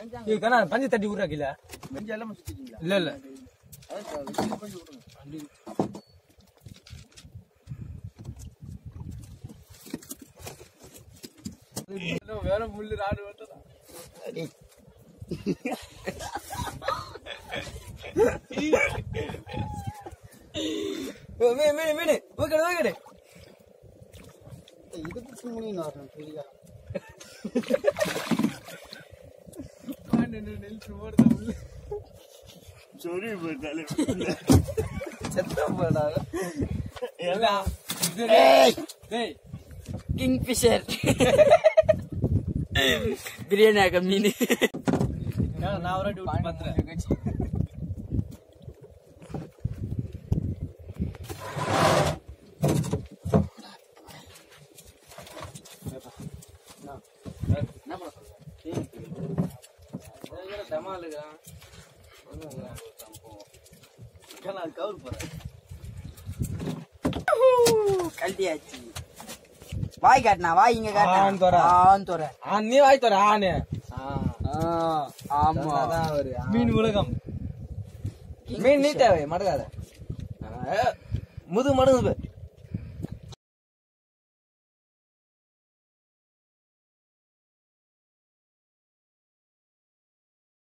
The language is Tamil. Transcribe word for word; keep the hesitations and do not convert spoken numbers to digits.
இதுக்கான பஞ்சு தட்டி விடுறா கீழே பெஞ்சு எல்லாம் சுத்திட்டீங்களா? இல்ல இல்ல அதான் கொஞ்சம் விடுங்க. வேற முள்ளு ராடு வந்ததா மீன் மீன் மீன் ஓகே ஓகே இதுக்கு மீன் வரணும் புரியா? சொல்லி போயிட்டாலே செத்த போடாத எல்லாம் கிங் ஃபிஷர் பிரியாணி ஆக மீன் நான் ஒரு வாட்டி பாத்துறேன். கழட்டியாச்சு. வாய் காட்டினா வாய் இங்க காட்டினா நீ வாய் தோற ஆனு ஆமா மீன் உலகம் மீன் நீட்டாவே மடங்காத முது மடங்கு